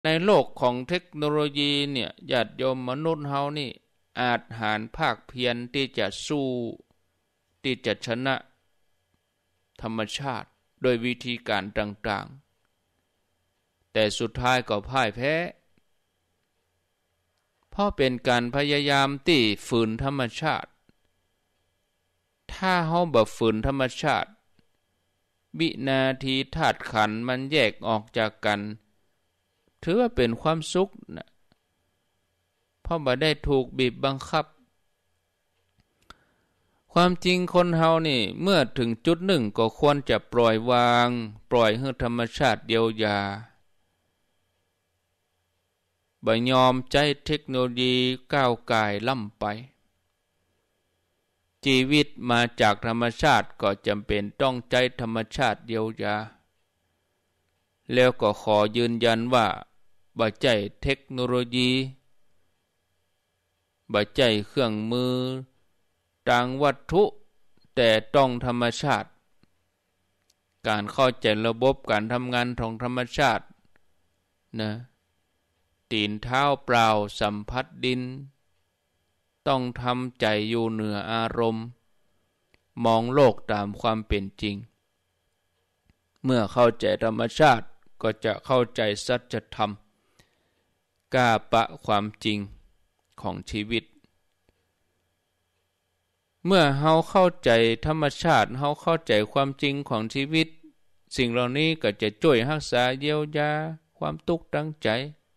ในโลกของเทคโนโลยีเนี่ยญาติโยมมนุษย์เฮานี่อาจหาญภาคเพียรที่จะสู้ที่จะชนะธรรมชาติโดยวิธีการต่างๆแต่สุดท้ายก็พ่ายแพ้เพราะเป็นการพยายามที่ฝืนธรรมชาติถ้าเฮาบ่ฝืนธรรมชาติวินาทีธาตุขันธ์มันแยกออกจากกันถือว่าเป็นความสุขนะเพราะบ่ได้ถูกบีบบังคับความจริงคนเฮานี่เมื่อถึงจุดหนึ่งก็ควรจะปล่อยวางปล่อยให้ธรรมชาติเยียวยาบ่ยอมใจเทคโนโลยีก้าวก่ายล้ำไปชีวิตมาจากธรรมชาติก็จำเป็นต้องใจธรรมชาติเยียวยาแล้วก็ขอยืนยันว่าบ่ใจเทคโนโลยีบ่ใจเครื่องมือต่างวัตถุแต่ต้องธรรมชาติการเข้าใจระบบการทำงานของธรรมชาตินะตีนเท้าเปล่าสัมผัสดินต้องทำใจอยู่เหนืออารมณ์มองโลกตามความเป็นจริงเมื่อเข้าใจธรรมชาติก็จะเข้าใจสัจธรรมกล้าปะความจริงของชีวิตเมื่อเฮาเข้าใจธรรมชาติเฮาเข้าใจความจริงของชีวิตสิ่งเหล่านี้ก็จะช่วยรักษาเยียวยาความทุกข์ทางใจ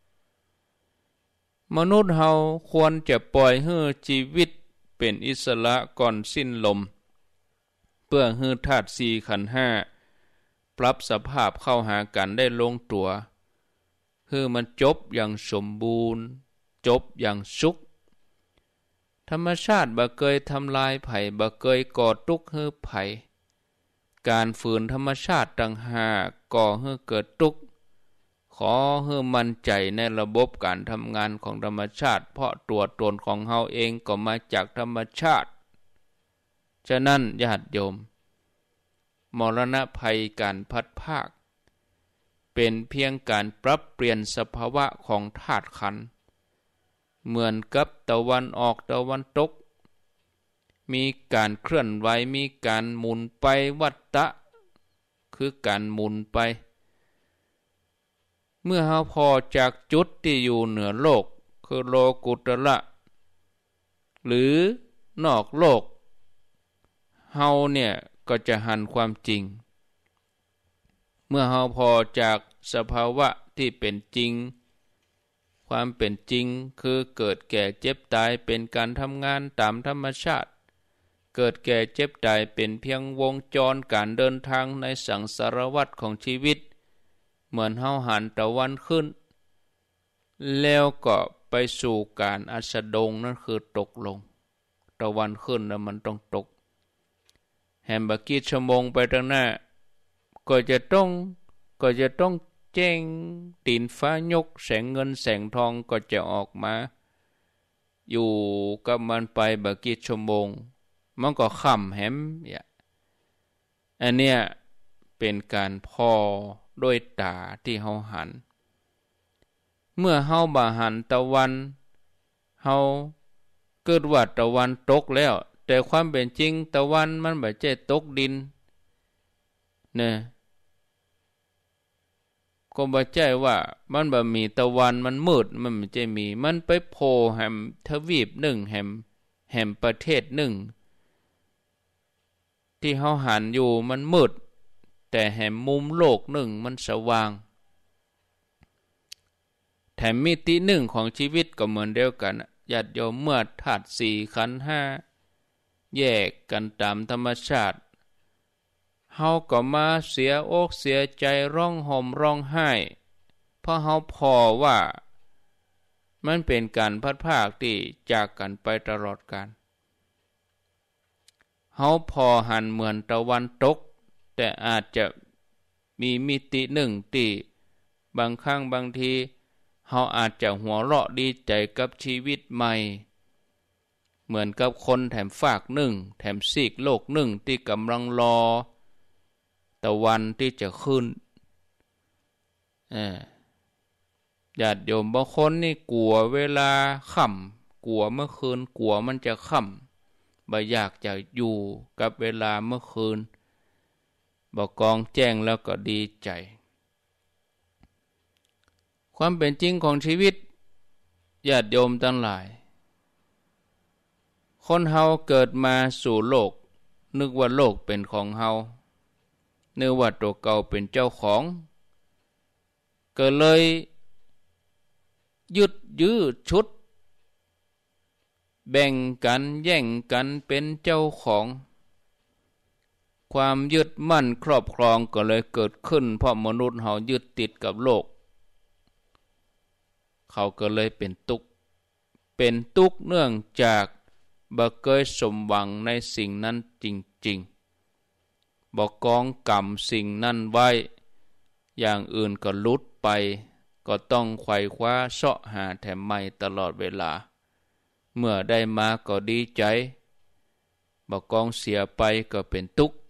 มนุษย์เฮาควรจะปล่อยให้ชีวิตเป็นอิสระก่อนสิ้นลมเพื่อให้ธาตุสี่ขันธ์ห้าปรับสภาพเข้าหากันได้ลงตัวให้มันจบอย่างสมบูรณ์จบอย่างสุขธรรมชาติบ่เคยทำลายไผบ่เคยก่อทุกข์ให้ไผการฝืนธรรมชาติต่างหากก่อให้เกิดทุกข์ขอให้มั่นใจในระบบการทำงานของธรรมชาติเพราะตัวตนของเฮาเองก็มาจากธรรมชาติฉะนั้นญาติโยมมรณะภัยการพัดพรากเป็นเพียงการปรับเปลี่ยนสภาวะของธาตุขันธ์เหมือนกับตะวันออกตะวันตกมีการเคลื่อนไหวมีการหมุนไปวัฏฏะคือการหมุนไปเมื่อเฮาพอจากจุดที่อยู่เหนือโลกคือโลกุตระหรือนอกโลกเฮาเนี่ยก็จะหันความจริงเมื่อเฮาพอจากสภาวะที่เป็นจริงความเป็นจริงคือเกิดแก่เจ็บตายเป็นการทำงานตามธรรมชาติเกิดแก่เจ็บตายเป็นเพียงวงจรการเดินทางในสังสารวัฏของชีวิตเหมือนเฮาหันตะวันขึ้นแล้วก็ไปสู่การอัสดงนั่นคือตกลงตะวันขึ้นแล้วมันต้องตกแฮมบักกี่ชั่วโมงไปทางหน้าก็จะต้องแจ้งตีนฟ้ายกแสงเงินแสงทองก็จะออกมาอยู่กับมันไปบักกี่ชั่วโมงมันก็ค่ำแฮมอันเนี้ยเป็นการพอด้วยตาที่เฮาหันเมื่อเฮาบ่หันตะวันเฮาเกิดว่าตะวันตกแล้วแต่ความเป็นจริงตะวันมันบ่ใช่ตกดินเนี่ยก็บ่ใช่ว่ามันบ่มีตะวันมันมืดมันไม่ใช่มีมันไปโผล่แห่งทวีปหนึ่งแห่งประเทศหนึ่งที่เฮาหันอยู่มันมืดแต่แห่งมุมโลกหนึ่งมันสว่างแถมมิติหนึ่งของชีวิตก็เหมือนเดียวกันญาติโยมเมื่อธาตุสี่ขันธ์ห้าแยกกันตามธรรมชาติเฮาก็มาเสียอกเสียใจร้องห่มร้องไห้เพราะเฮาพอว่ามันเป็นการพัดพรากที่จากกันไปตลอดกาลเฮาพอหันเหมือนตะวันตกแต่อาจจะมีมิติหนึ่งที่บางครั้งบางทีเฮาอาจจะหัวเราะดีใจกับชีวิตใหม่เหมือนกับคนแถมฝากหนึ่งแถมซีกโลกหนึ่งที่กำลังรอตะวันที่จะขึ้นญาติโยมบางคนนี่กลัวเวลาค่ำกลัวเมื่อคืนกลัวมันจะค่ำบ่อยากจะอยู่กับเวลาเมื่อคืนบ่กองแจ้งแล้วก็ดีใจความเป็นจริงของชีวิตญาติโยมทั้งหลายคนเฮาเกิดมาสู่โลกนึกว่าโลกเป็นของเฮานึกว่าตัวเก่าเป็นเจ้าของก็เลยยึดยื้อชุดแบ่งกันแย่งกันเป็นเจ้าของความยึดมั่นครอบครองก็เลยเกิดขึ้นเพราะมนุษย์เฮายึดติดกับโลกเขาก็เลยเป็นทุกข์เนื่องจากบ่เคยสมหวังในสิ่งนั้นจริงๆบ่กองกรรมสิ่งนั้นไว้อย่างอื่นก็หลุดไปก็ต้องไขว่คว้าเสาะหาแถมใหม่ตลอดเวลาเมื่อได้มาก็ดีใจบ่กองเสียไปก็เป็นทุกข์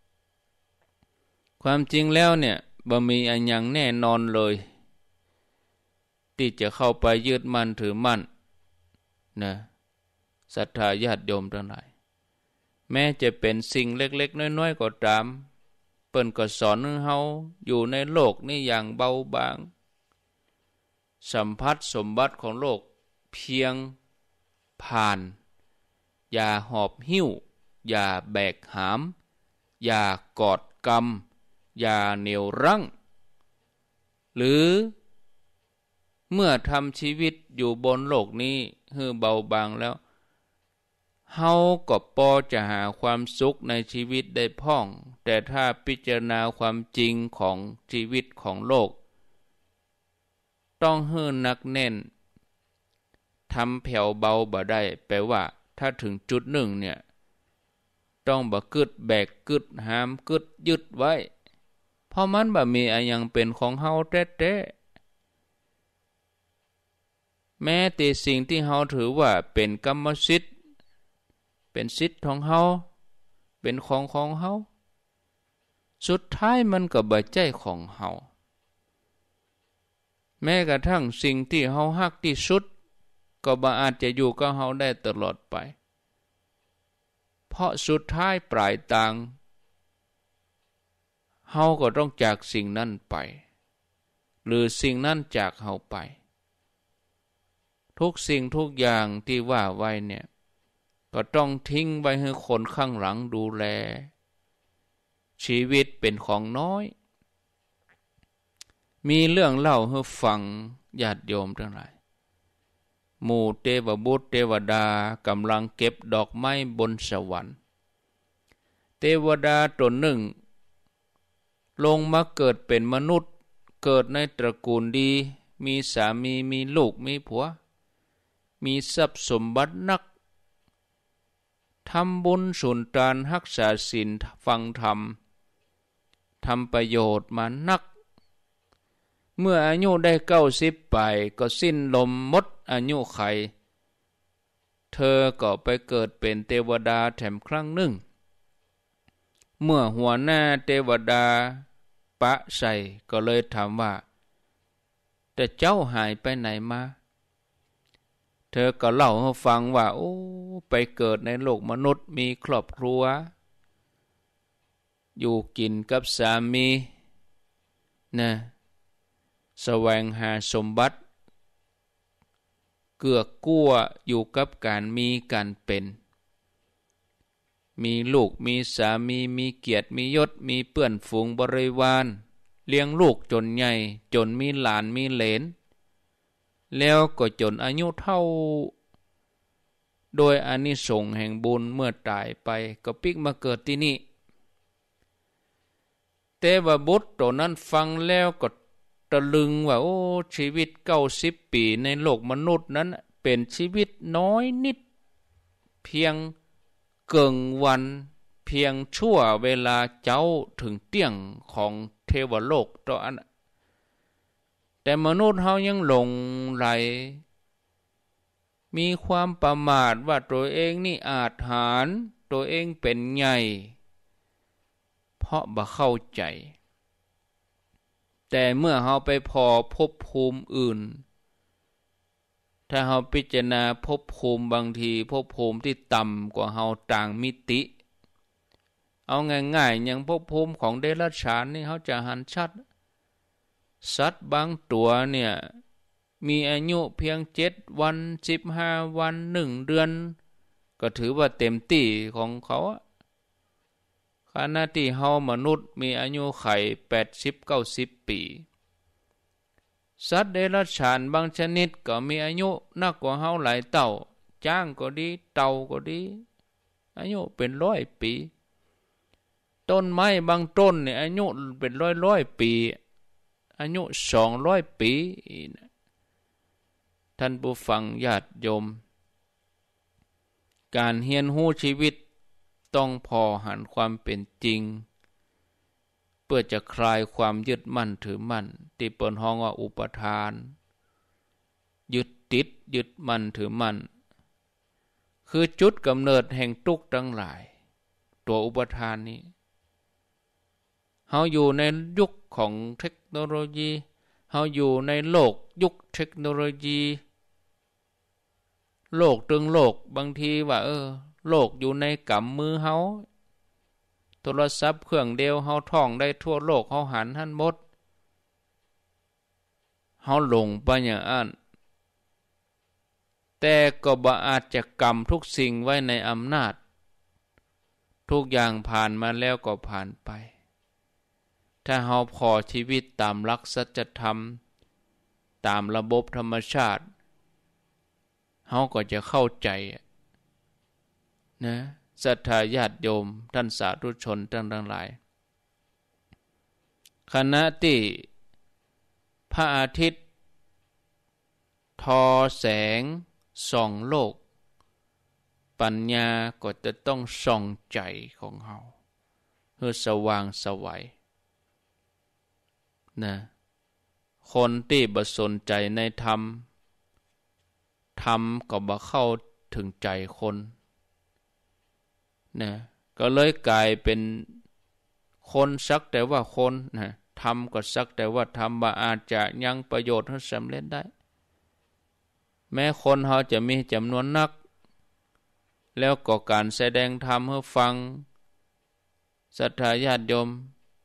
ความจริงแล้วเนี่ยบ่มีอันหยังแน่นอนเลยที่จะเข้าไปยึดมั่นถือมั่นนะศรัทธาญาติโยมทั้งหลายแม้จะเป็นสิ่งเล็กๆน้อยๆก็ตามเปิ้นก็สอนให้เฮาอยู่ในโลกนี้อย่างเบาบางสัมผัสสมบัติของโลกเพียงผ่านอย่าหอบหิ้วอย่าแบกหามอย่ากอดกำอย่าเหนี่ยวรั้งหรือเมื่อทำชีวิตอยู่บนโลกนี้ให้เบาบางแล้วเฮาก็พอจะหาความสุขในชีวิตได้พ่องแต่ถ้าพิจารณาความจริงของชีวิตของโลกต้องให้หนักแน่นทำแผ่วเบาบ่ได้แปลว่าถ้าถึงจุดหนึ่งเนี่ยต้องบ่กึดแบกกึดหามกึดยึดไว้เพราะมันบ่มีอันยังเป็นของเฮาแท้ๆแม้แต่สิ่งที่เฮาถือว่าเป็นกรรมสิทธิ์เป็นสิทธิ์ของเฮาเป็นของเฮาสุดท้ายมันก็บ่ใช่ของเฮาแม้กระทั่งสิ่งที่เฮาฮักที่สุดก็บ่อาจจะอยู่กับเฮาได้ตลอดไปเพราะสุดท้ายปลายทางเฮาก็ต้องจากสิ่งนั้นไปหรือสิ่งนั้นจากเฮาไปทุกสิ่งทุกอย่างที่ว่าไว้เนี่ยก็ต้องทิ้งไว้ให้คนข้างหลังดูแลชีวิตเป็นของน้อยมีเรื่องเล่าให้ฟังญาติโยมทั้งหลายหมู่เทวบุตรเทวดากำลังเก็บดอกไม้บนสวรรค์เทวดาตนหนึ่งลงมาเกิดเป็นมนุษย์เกิดในตระกูลดีมีสามีมีลูกมีผัวมีทรัพย์สมบัตินักทำบุญสุนทานรักษาศีลฟังธรรมทำประโยชน์มานักเมื่ออายุได้90ไปก็สิ้นลมหมดอายุไขเธอก็ไปเกิดเป็นเทวดาแถมครั้งหนึ่งเมื่อหัวหน้าเทวดาปะใส่ก็เลยถามว่าแต่เจ้าหายไปไหนมาเธอก็เล่าให้ฟังว่าโอ้ไปเกิดในโลกมนุษย์มีครอบครัวอยู่กินกับสามีนะแสวงหาสมบัติเกื้อกูลอยู่กับการมีการเป็นมีลูกมีสามีมีเกียรติมียศมีเพื่อนฝูงบริวารเลี้ยงลูกจนใหญ่จนมีหลานมีเหลนแล้วก็จนอายุเท่าโดยอานิสงส์แห่งบุญเมื่อตายไปก็ปิกมาเกิดที่นี่เทวบุตรตัวนั้นฟังแล้วก็ตะลึงว่าโอ้ชีวิต90 ปีในโลกมนุษย์นั้นเป็นชีวิตน้อยนิดเพียงเกิงวันเพียงชั่วเวลาเจ้าถึงเตี้ยงของเทวโลกตัวอันแต่มนุษย์เฮายังหลงไหลมีความประมาทว่าตัวเองนี่อาจหาญตัวเองเป็นใหญ่เพราะบ่เข้าใจแต่เมื่อเราไปพอภพภูมิอื่นถ้าเราพิจารณาภพภูมิบางทีภพภูมิที่ต่ำกว่าเราต่างมิติเอาง่ายๆอย่างภพภูมิของเดรัจฉานนี่เขาจะหันชัดสัตว์บางตัวเนี่ยมีอายุเพียง7 วัน15 วัน1 เดือนก็ถือว่าเต็มที่ของเขาขณะที่เฮามนุษย์มีอายุไข80-90 ปีสัตว์เดรัจฉานบางชนิดก็มีอายุนักกว่าเฮาหลายเท่าจ้างก็ดีเต่าก็ดีอายุเป็น100 ปีต้นไม้บางต้นเนี่ยอายุเป็นร้อยปีอายุ200 ปีท่านผู้ฟังญาติโยมการเรียนรู้ชีวิตต้องพอหันความเป็นจริงเพื่อจะคลายความยึดมั่นถือมั่นที่เปิ้นฮ้องว่าอุปทานยึดติดยึดมั่นถือมั่นคือจุดกำเนิดแห่งทุกข์ทั้งหลายตัวอุปทานนี้เฮาอยู่ในยุคของเทคโนโลยีเฮาอยู่ในโลกยุคเทคโนโลยีโลกตึงโลกบางทีว่าโลกอยู่ในกำมือเฮาโทรศัพท์เครื่องเดียวเฮาท่องได้ทั่วโลกเฮาหันหันหมดเฮาหลงไปอย่างนั้นแต่ก็บ่อาจจะกำทุกสิ่งไว้ในอำนาจทุกอย่างผ่านมาแล้วก็ผ่านไปถ้าเฮาพอชีวิตตามหลักสัจธรรมตามระบบธรรมชาติเฮาก็จะเข้าใจนะศรัทธาญาติโยมท่านสาธุชนทั้งหลายขณะที่พระอาทิตย์ทอแสงส่องโลกปัญญาก็จะต้องส่องใจของเฮาเพื่อสว่างไสวนะคนที่บ่สนใจในธรรมก็บ่เข้าถึงใจคนนะก็เลยกลายเป็นคนสักแต่ว่าคนนะธรรมก็สักแต่ว่าธรรมบ่อาจจะยังประโยชน์ให้สำเร็จได้แม้คนเฮาจะมีจำนวนนักแล้วก็การแสดงธรรมให้ฟังศรัทธาญาติโยม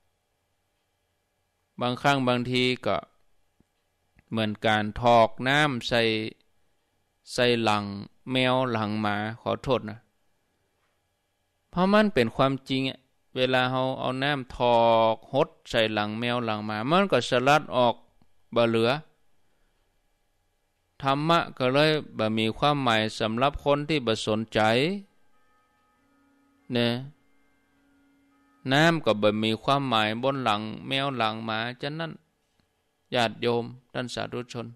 บางครั้งบางทีก็เหมือนการทอกน้ำใส่หลังแมวหลังหมาขอโทษนะเพราะมันเป็นความจริงเวลาเราเอาน้ำทอกหดใส่หลังแมวหลังหมามันก็สลัดออกบ่เหลือธรรมะก็เลยบ่มีความหมายสำหรับคนที่บ่สนใจเนี่ยน้ำก็บ่มีความหมายบนหลังแมวหลังหมาฉะนั้นญาติโยมท่านสาธุชน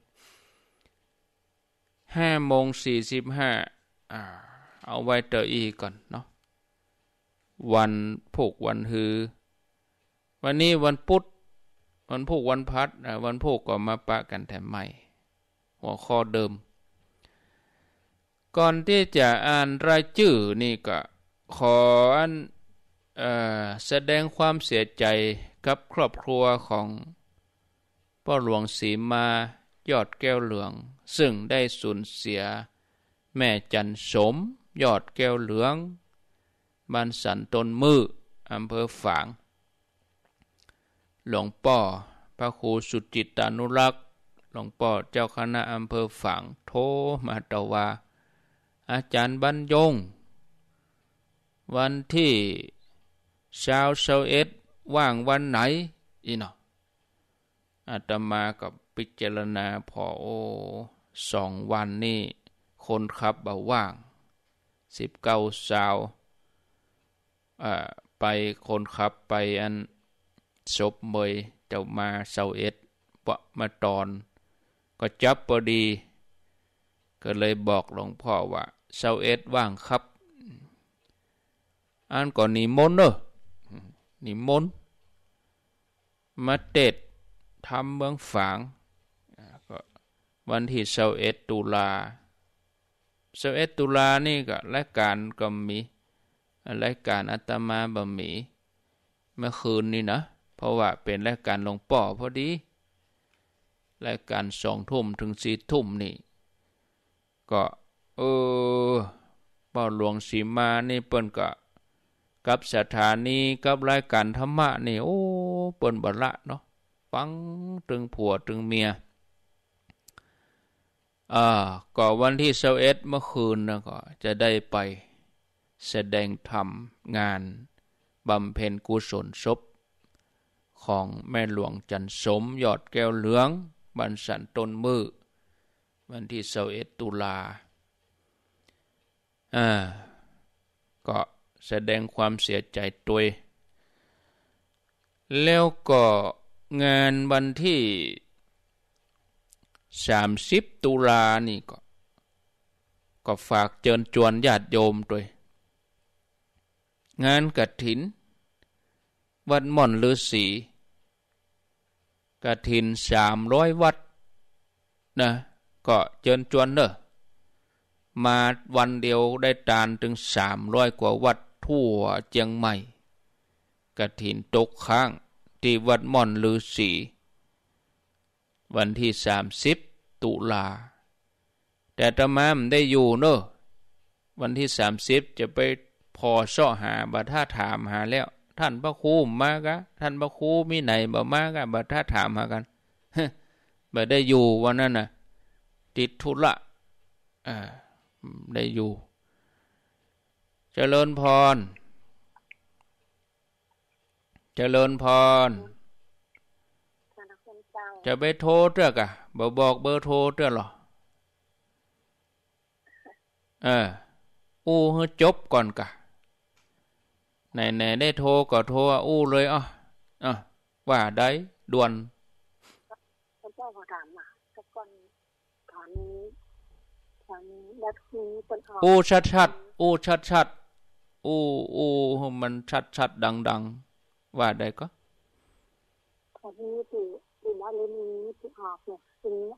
5:45เอาไว้เตออีก่อนเนาะวันพุกวันฮือวันนี้วันพุธวันพุกวันพัดวันพุกก็มาปะกันแถมใหม่หัวข้อเดิมก่อนที่จะอ่านรายชื่อนี่ก็ขอแสดงความเสียใจกับครอบครัวของพ่อหลวงศรีมายอดแก้วเหลืองซึ่งได้สูญเสียแม่จันสมยอดแก้วเหลืองบ้านสันต้นมืออำเภอฝางหลวงพ่อพระครูสุจิตานุรักษ์หลวงพ่อเจ้าคณะอำเภอฝางโทรมาตะว่าอาจารย์บรรยงวันที่21ว่างวันไหนอีเนาะอาตมากับพิจารณาพอ2 วันนี่คนขับบ่ว่าง19ไปคนขับไปศพเมยเจ้ามา21ปะมาตอนก็จับพอดีก็เลยบอกหลวงพ่อว่า21ว่างครับก่อนนิมนต์นิมนต์มาเทศน์ทำเมืองฝางก็วันที่21 ตุลา21 ตุลานี่ก็รายการก็มีรายการอาตมาบ่มีเมื่อคืนนี่นะเพราะว่าเป็นรายการหลวงป่อพอดีรายการ2 ทุ่มถึง4 ทุ่มนี่ก็ป่อหลวงสีมานี่เปิ้นก็กับสถานีกับรายการธรรมะนี่โอ้เปิ้นบ่ละเนาะฟังถึงผัวถึงเมียก็วันที่21เมื่อคืนนะก็จะได้ไปแสดงธรรมงานบำเพ็ญกุศลศพของแม่หลวงจันทร์สมยอดแก้วเหลืองบ้านสันต้นมือวันที่21 ตุลาก็แสดงความเสียใจตัวแล้วก็งานวันที่30 ตุลานี่ก็ฝากเชิญชวนญาติโยมด้วยงานกฐินวัดม่อนฤาษีกฐิน300 วัดนะก็เชิญชวนเด้อมาวันเดียวได้ทานถึง300 กว่าวัดทั่วเชียงใหม่กฐินตกค้างที่วัดม่อนฤาษีวันที่30 ตุลาแต่อาตมาไม่ได้อยู่เนอะวันที่30จะไปพอเสาะหาบัดท่าถามหาแล้วท่านพระครูมากะท่านพระครูมีไหนบ่มากะบัดท่าถามหากันบ่ได้อยู่วันนั้นน่ะติดธุระได้อยู่เจริญพรจะไปโทรเตื้อกะบ่บอกเบอร์โทรเตื้อหรอให้จบก่อนกะไหนได้โทรก็โทรเลยว่าได้ด่วนเจ้าขอถามสักก่อนถามดัดคูเป็นออกชัดมันชัดดังว่าได้ก็ตอนนี้ที่บ้านเล่นนี้ที่ออกเนี่ยทีนี้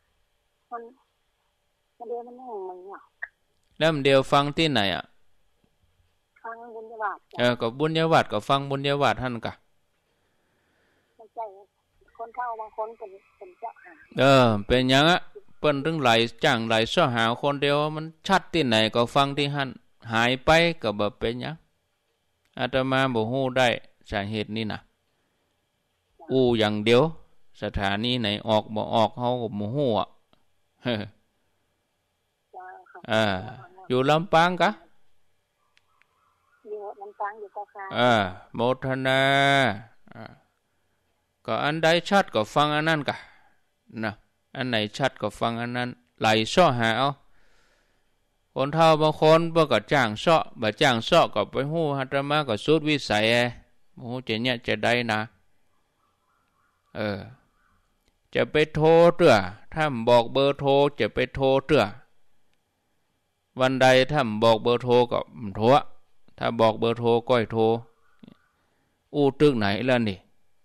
มันเดียวมันแห้งมันเนี่ยแล้วมันเดียวฟังที่ไหนฟังบุญญาวาสก็บุญญาวาสก็ฟังบุญญาวาสท่านกะมันใจคนเข้าบางคนเป็นเจ้าหาเป็นหยังเปิ้นถึงไหลจ้างไหลซ้อหาคนเดียวมันชัดที่ไหนก็ฟังที่หั่นหายไปก็บ่เป็นหยังอาตมาบ่ฮู้ได้สาเหตุนี้นะอย่างเดียวสถานีไหนออกบ่ออกเฮาก็บ่ฮู้อยู่ลำปางกะอยู่ลำปางอยู่ก็ค่ะโมทนาก็อันใดชัดก็ฟังอันนั้นกะนะอันไหนชัดก็ฟังอันนั้นไหลซ้อหาเอาคนเฒ่าบางคนบ่ก็จ้างซ้อบ่จ้างซ้อก็ไปฮู้อาตมาก็สุดวิสัยบ่ฮู้จะเนี่ยจะได้นะจะไปโทรเตื้อถ้าบอกเบอร์โทรจะไปโทรเตื้อวันใดถ้าบอกเบอร์โทรก็โทรถ้าบอกเบอร์โทรก็ให้โทรตึกไหนล่ะนี่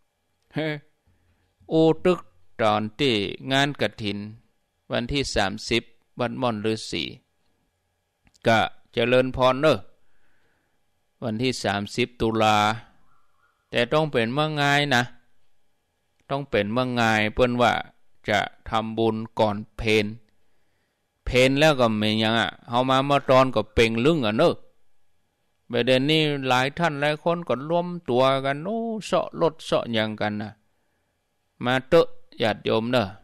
ตึกตอนที่งานกฐินวันที่30วัดม่อนฤาษีก็เจริญพรเด้อวันที่30 ตุลาแต่ต้องเป็นเมื่อไงนะต้องเป็นเมื่อไงเปิ้นว่าจะทำบุญก่อนเพลแล้วก็ไม่ยังเฮามาตอนก็เป่งลึงเนอะประเด็นนี้หลายท่านหลายคนก็ร่วมตัวกันเสาะรถเสาะหยังกันนะมาเตอะญาติโยมเนอะ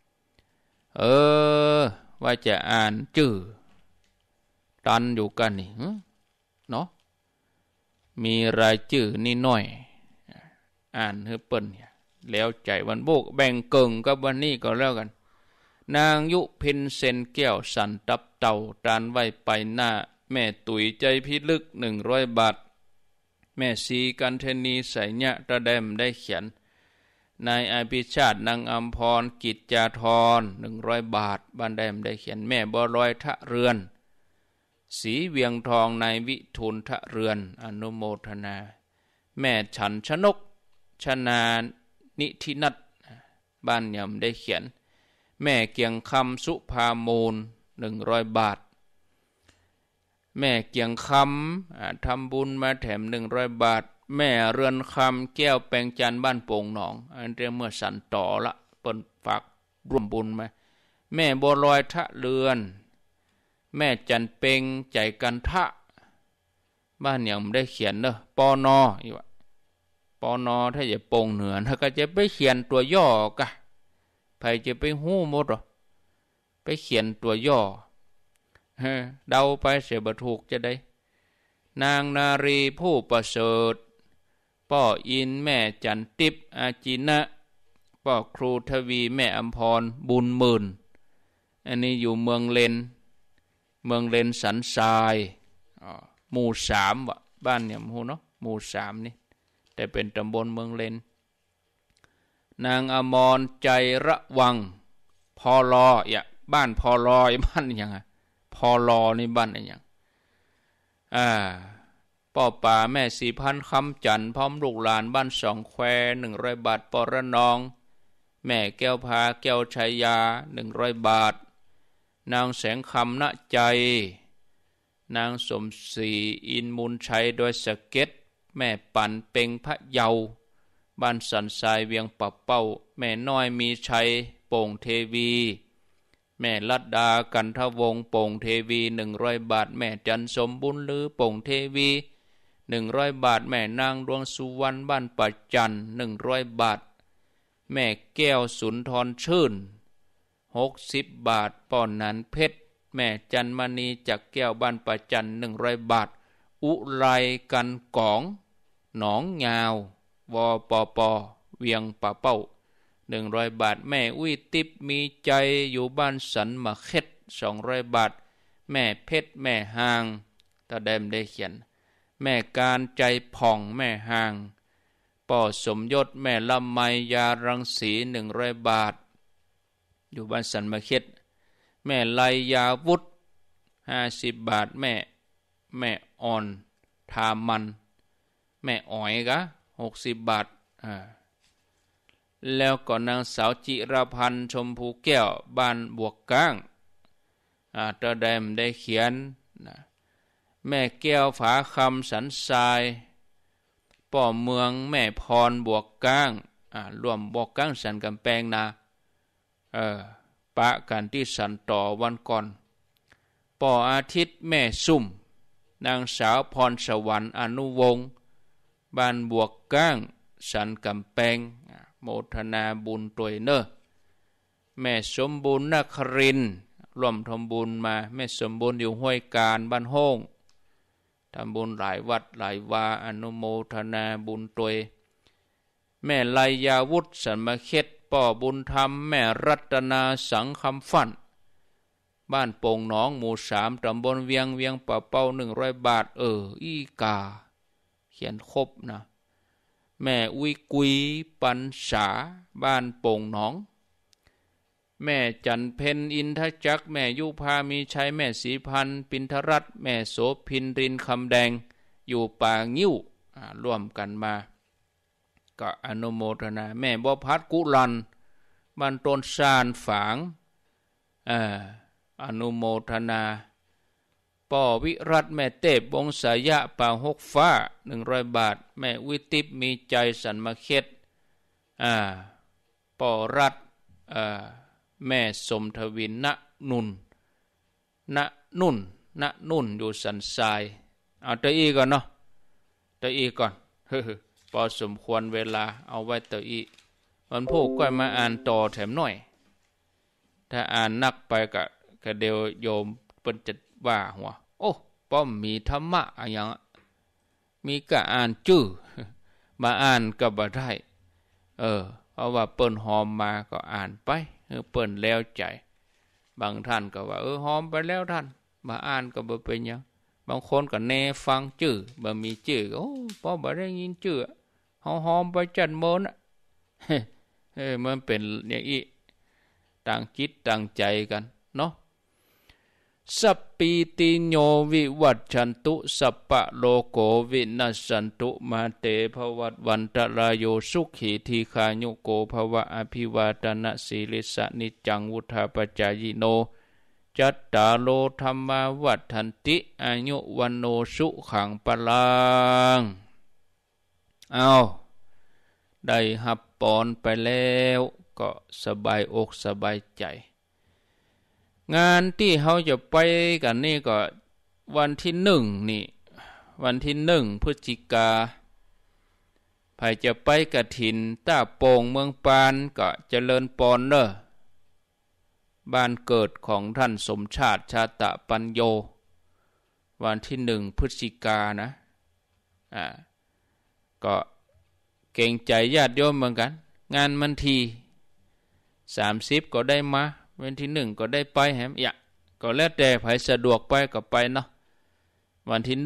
ว่าจะอ่านชื่อตันอยู่กันนี่เนาะมีรายชื่อนี่น้อยอ่านให้เปิ้นแล้วใจวันโบกแบ่งเกิงกับวันนี้ก็แล้วกันนางยุพินเซนแก้วสันตับเต่าตานไว้ไปหน้าแม่ตุ๋ยใจพิลึก100 บาทแม่สีกันเทนีใส่ญะตะแดมได้เขียนนายอภิชาตินางอัมพรกิจจาธร100 บาทบ้านแดมได้เขียนแม่บ่ลอยทะเรือนสีเวียงทองนายวิทูลทะเรือนอนุโมทนาแม่ฉันชนกชนานิธินัทบ้านยำได้เขียนแม่เกียงคำสุภามูล100 บาทแม่เกียงคำทำบุญมาแถม100 บาทแม่เรือนคำแก้วแปงจันบ้านโป่งหนองอันเรียกเมื่อสันต่อละเปิ้นฝากร่วมบุญมาแม่บัวลอยทะเรือนแม่จันเปงใจกันทะบ้านอย่างได้เขียนเนอะปนอีวะปนถ้าจะโป่งเหนือถ้าก็จะไปเขียนตัวย่อกะใครจะไปหู้หมดหรอไปเขียนตัวย่อเดาไปเสียบถูกจะได้นางนารีผู้ประเสริฐป้ออินแม่จันติบอาจินะป้อครูทวีแม่อำพรบุญหมื่นอันนี้อยู่เมืองเลนสันทรายหมู่3วะบ้านเนี่ยหูเนาะหมู่3นี่แต่เป็นตำบลเมืองเลนนางอมรใจระวังพอลอบ้านพอลอบ้านยังไงพอลอนี่บ้านอะไรอย่างป่อป่าแม่4,000คำจันพร้อมลูกหลานบ้าน2แคว100 บาทปอระนองแม่แก้วพาแก้วชัยยา100 บาทนางแสงคำณใจนางสมศรีอินมูลชัยโดยสะเก็ดแม่ปั่นเป่งพระเยาบ้านสันทรายเวียงปะเป้าแม่น้อยมีชัยโป่งเทวีแม่ลัดดากันทวงศ์โป่งเทวี100 บาทแม่จันสมบุญลือโป่งเทวี100 บาทแม่นางดวงสุวรรณบ้านปัจจัน100 บาทแม่แก้วสุนทรชื่น60 บาทป้อนนันเพชรแม่จันมณีจากแก้วบ้านปัจจัน100 บาทอุไรกันกองหนองยาววปปเวียงปะเป้า100 บาทแม่อุ้ยติบมีใจอยู่บ้านสันมะเข็ด200 บาทแม่เพชรแม่หางตาแดมได้เขียนแม่การใจผ่องแม่หางป่อสมยศแม่ลำไมยารังสี100 บาทอยู่บ้านสันมะเข็ดแม่ไลยาวุฒ50 บาทแม่อ่อนทามันแม่อ๋อยกะ60 บาทแล้วก็นางสาวจิรพันธ์ชมพูแก้วบ้านบวกก้างตาแดมได้เขียนแม่แก้วฝาคำสันทรายป่อเมืองแม่พรบวกก้างรวมบวกก้างสันกำแพงนาปะกันที่สันต่อวันก่อนป่ออาทิตย์แม่ซุ่มนางสาวพรสวรรค์อนุวงศ์บ้านบวกก้างสันกำแพงโมทนาบุญตัวเนอแม่สมบูรณ์นครินทร์ร่วมทำบุญมาแม่สมบูรณ์อยู่ห้วยการบ้านโฮงทำบุญหลายวัดหลายวาอนุโมทนาบุญตัวแม่ไลยาวุฒิสันมะเข็ดป่อบุญธรรมแม่รัตนาสังคำฟันบ้านโป่งหนองหมู่3ตำบลเวียงปะเป้า100 บาทอีกาเขียนครบนะแม่อุ้ยกุยปันษาบ้านโป่งหนองแม่จันเพ็ญอินทจักแม่ยุพามีชัยแม่ศรีพันธ์ปินทรัตน์แม่โสพินรินคำแดงอยู่ป่างิ้วร่วมกันมาก็อนุโมทนาแม่บ่พัดกุลันบ้านต้นซานฝางอนุโมทนาป่อวิรัตแม่เตบวงสายะป่า6ฟ้า100 บาทแม่วิติปมีใจสันมะเข็ดป่อรัตแม่สมทวินณนุ่นอยู่สันทรายเอาตัวอีก่อนเนาะตัวอีก่อนพอสมควรเวลาเอาไว้ตัวอีวันพวกก็มาอ่านต่อแถมหน่อยถ้าอ่านนักไปก็เดียวโยมเปิ้นจะว่าหัวโอ้ป้อมมีธรรมะอะไรอย่างมีก็อ่านจื้อมาอ่านก็บ่ได้เพราะว่าเปิ้นหอมมาก็อ่านไปเปิ้นแล้วใจบางท่านก็ว่าหอมไปแล้วท่านมาอ่านก็บ่เป็นหยังบางคนก็แน่ฟังจื้อบ่มีจื้อโอ้ป้อบ่ได้ยินจื้อหอมไปจัดโมนมันเป็นอย่างนี้ต่างจิตต่างใจกันเนาะสัพปีติโยวิวัชชันตุสัพพะโลโกวินัสสันตุมาเตภวัตวันตรายโยสุขีทีคายุโกภวะอภิวาทนะสีลิสนิจังวุธาปจายโนจัตตาโลธรรมาวัฏันติอายุวันโนสุขังปลังเอาได้หับปอนไปแล้วก็สบายอกสบายใจงานที่เขาจะไปกันนี่ก็วันที่1นี่วันที่1พฤศจิกาใครจะไปกฐินต้าโป่งเมืองปานก็เจริญปอนเด้อบ้านเกิดของท่านสมชาติชาตะปัญโยวันที่1พฤศจิกานะก็เก่งใจญาติโยมเหมือนกันงานมันที30ก็ได้มาวันที่1ก็ได้ไปแหมก็แล้วแต่ใครสะดวกไปก็ไปเนาะวันที่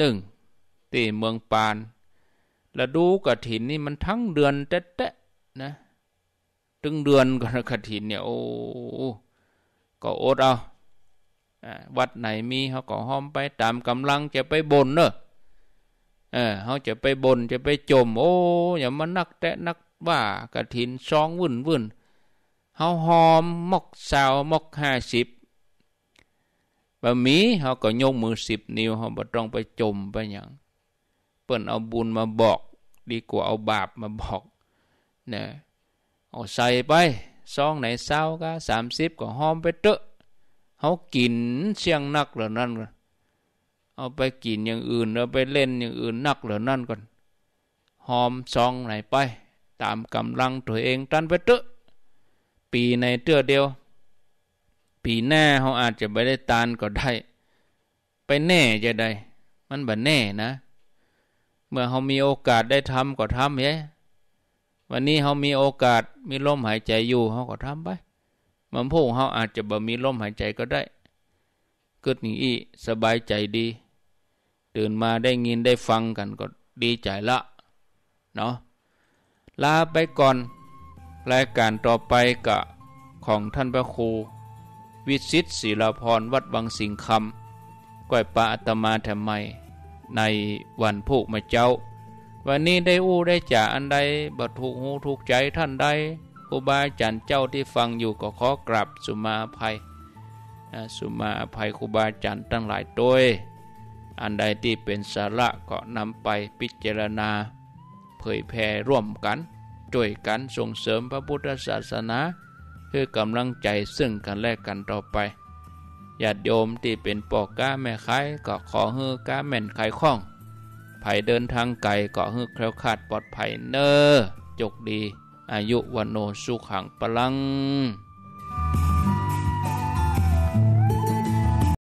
1ที่เมืองปานแล้วดูกฐินนี่มันทั้งเดือนแต๊ะๆนะถึงเดือนก็กฐินเนี่ยโอ้ก็อดเอาวัดไหนมีเขาก็ห้อมไปตามกำลังจะไปบนเนอะเขาจะไปบนจะไปจมโอ้อย่ามานักแตะนักว่ากฐินซองวุ่นเขาหอมมกสาวมก50บะหมี่เขาก็ยกมือ10 นิ้วเขาบ่ต้องไปจมไปอย่างเปิ้นเอาบุญมาบอกดีกว่าเอาบาปมาบอกนะเอาใส่ไปซองไหนเศร้าก็30ก็หอมไปเตอะเขากินเสียงนักเหล่านั้นก่อนเอาไปกินอย่างอื่นเอาไปเล่นอย่างอื่นนักเหล่านั้นก่อนหอมซองไหนไปตามกำลังตัวเองตันไปเตอะปีในเตื้อเดียวปีหน้าเขาอาจจะไม่ได้ตานก็ได้ไปแน่จะได้มันบ่แน่นะเมื่อเขามีโอกาสได้ทำก็ทำเฮ้วันนี้เขามีโอกาสมีลมหายใจอยู่เขาก็ทำไปมันพวกเขาอาจจะบ่มีลมหายใจก็ได้เกิดอย่างนี้สบายใจดีตื่นมาได้ยินได้ฟังกันก็ดีใจละเนาะลาไปก่อนรายการต่อไปกับของท่านพระครูวิสิตศิลาพรวัดบางสิงคำก้อยปะอาตมาทำไมในวันพุธมาเจ้าวันนี้ได้ได้จ่าอันใดบ่ถูกหูถูกใจท่านใดครูบาอาจารย์เจ้าที่ฟังอยู่ก็ขอกราบสุมาอภัยครูบาอาจารย์ทั้งหลายโดยอันใดที่เป็นสาระก็นำไปพิจารณาเผยแผ่ร่วมกันช่วยกันส่งเสริมพระพุทธศาสนาเพื่อกำลังใจซึ่งกันและกันต่อไปญาติโยมที่เป็นปอกก้าแม่ขายก็ขอให้ก้าแม่นขายคล่องไผเดินทางไกลก็ให้แคล้วคลาดปลอดภัยเน้อจกดีอายุวันโนสุขังปลัง